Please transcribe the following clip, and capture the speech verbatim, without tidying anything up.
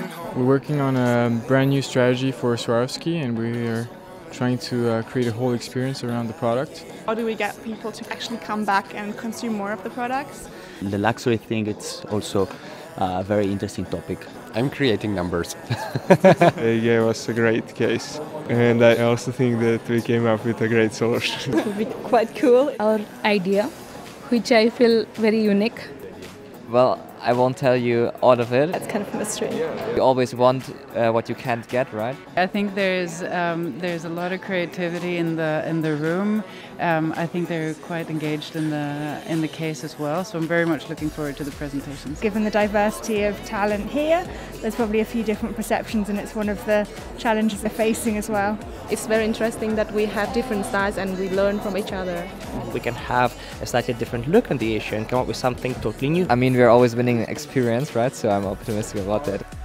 We're working on a brand new strategy for Swarovski, and we are trying to uh, create a whole experience around the product. How do we get people to actually come back and consume more of the products? The luxury thing, it's also a very interesting topic. I'm creating numbers. They gave us a great case, and I also think that we came up with a great solution. It would be quite cool. Our idea, which I feel very unique. Well, I won't tell you all of it. That's kind of a mystery. You always want uh, what you can't get, right? I think there's um, there's a lot of creativity in the in the room. Um, I think they're quite engaged in the in the case as well. So I'm very much looking forward to the presentations. Given the diversity of talent here, there's probably a few different perceptions, and it's one of the challenges they're facing as well. It's very interesting that we have different styles and we learn from each other. We can have a slightly different look on the issue and come up with something totally new. I mean, we're always winning experience, right? So I'm optimistic about that.